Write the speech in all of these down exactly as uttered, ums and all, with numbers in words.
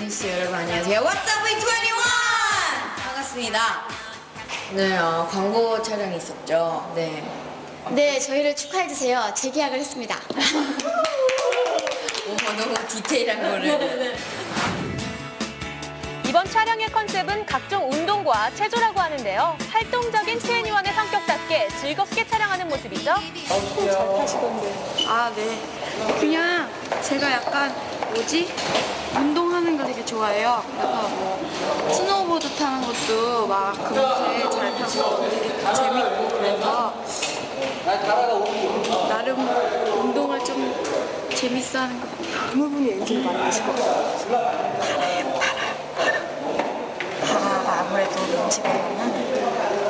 뉴스 여러분 안녕하세요. What's up with 이십일! 반갑습니다. 네, 어, 광고 촬영이 있었죠. 네. 네, 저희를 축하해주세요. 재계약을 했습니다. 오, 너무 디테일한 거를. 이번 촬영의 컨셉은 각종 운동과 체조라고 하는데요. 활동적인 투애니원의 성격답게 즐겁게 촬영하는 모습이죠. 잘 타시던데. 아, 네. 그냥 제가 약간 뭐지? 운동하는 거 되게 좋아해요. 그래서 뭐 스노우보드 타는 것도 막 금세 잘 타고 재밌고 그래서 나름 운동을 좀 재밌어 하는 것 같아요. 어느 분이 엔진 많이 하실 것 같아요? 파라가 아무래도 민지배우는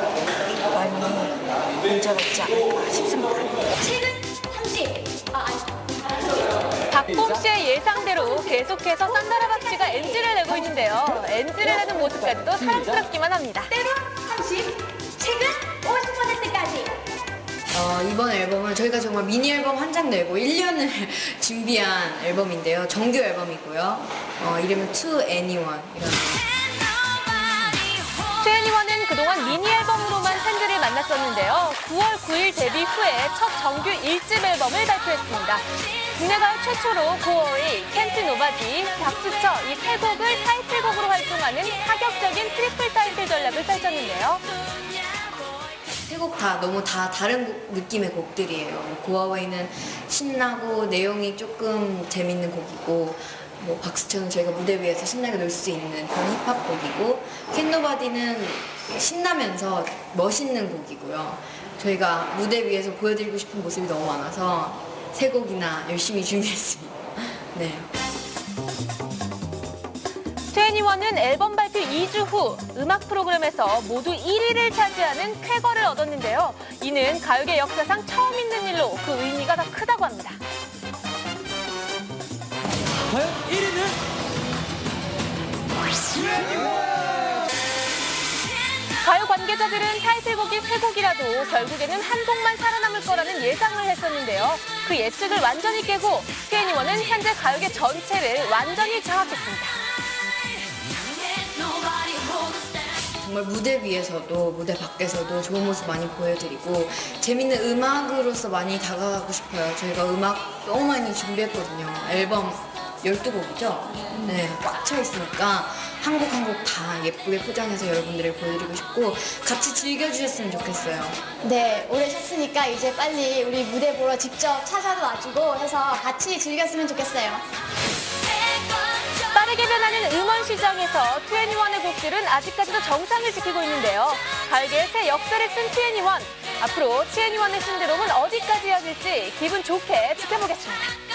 많이 문제가 있지 않을까 싶습니다. 최근 삼십. 아, 아니. 박봄 씨의 예상대로 계속해서 산다라박 씨가 엔지를 내고 있는데요. 엔지를 내는 모습까지도 사랑스럽기만 합니다. 때로 삼십. 최근 오십 퍼센트까지. 어, 이번 앨범은 저희가 정말 미니 앨범 한 장 내고 일 년을 준비한 앨범인데요. 정규 앨범이고요. 어, 이름은 To Anyone 이런. 투애니원은 그동안 미니 앨범으로만 팬들을 만났었는데요. 구월 구일 데뷔 후에 첫 정규 일 집 앨범을 발표했습니다. 국내 가요 최초로 구월이 캔트 노바디, 박수쳐 이 세 곡을 타이틀곡으로 활동하는 파격적인 트리플 타이틀 전략을 펼쳤는데요. 세 곡 다 너무 다 다른 곡- 느낌의 곡들이에요. 고아웨이는 신나고 내용이 조금 재밌는 곡이고, 뭐 박수천은 저희가 무대 위에서 신나게 놀 수 있는 그런 힙합 곡이고, 캔노바디는 신나면서 멋있는 곡이고요. 저희가 무대 위에서 보여드리고 싶은 모습이 너무 많아서 세 곡이나 열심히 준비했습니다. 네. 투애니원은 앨범 발표 이 주 후 음악 프로그램에서 모두 일 위를 차지하는 쾌거를 얻었는데요. 이는 가요계 역사상 처음 있는 일로 그 의미가 더 크다고 합니다. 과연 일 위는? 가요 관계자들은 타이틀곡이 세 곡이라도 결국에는 한 곡만 살아남을 거라는 예상을 했었는데요. 그 예측을 완전히 깨고 투애니원은 현재 가요계 전체를 완전히 장악했습니다. 정말 무대 위에서도 무대 밖에서도 좋은 모습 많이 보여드리고 재밌는 음악으로서 많이 다가가고 싶어요. 저희가 음악 너무 많이 준비했거든요. 앨범 열두 곡이죠? 네, 꽉 차 있으니까 한 곡 한 곡 다 예쁘게 포장해서 여러분들에게 보여드리고 싶고 같이 즐겨주셨으면 좋겠어요. 네, 오래 쉬었으니까 이제 빨리 우리 무대 보러 직접 찾아도 와주고 해서 같이 즐겼으면 좋겠어요. 빠르게 변하는 음원 시장에서 투애니원의 곡들은 아직까지도 정상을 지키고 있는데요. 가요계의 새 역사를 쓴 투애니원. 앞으로 투애니원의 신드롬은 어디까지 이어질지 기분 좋게 지켜보겠습니다.